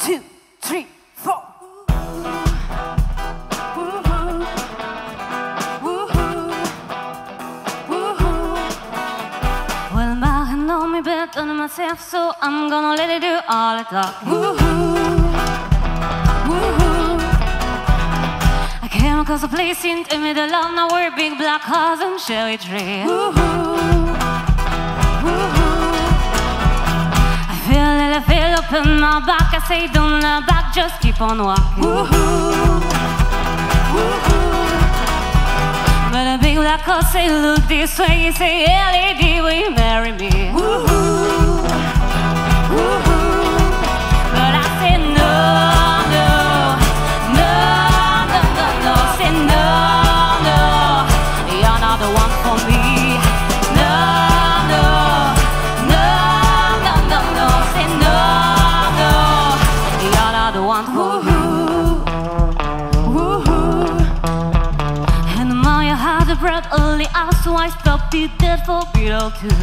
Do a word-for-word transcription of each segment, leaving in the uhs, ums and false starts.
two, three, four. Well, I know me better than myself, so I'm gonna let it do all the talking. I came across a place in the middle of nowhere, big black house and cherry tree. I feel a little feel up in my back. I say don't look back, just keep on walking. But a big black house say look this way. He say L A D, will you marry me? But I say no, no, no, no, no, no. Say no, no, you're not the one for me. No, no, no, no, no, no. Say no, no, you're not the one for me. And the more you have the breath, only ask, so I stop it dead for below too.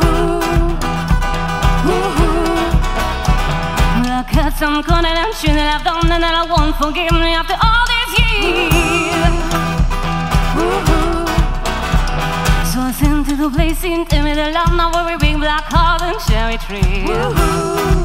I cut some corner and shouldn't have done, and I won't forgive me after all these years. So I sent to the place in the middle of my very big black heart and cherry tree.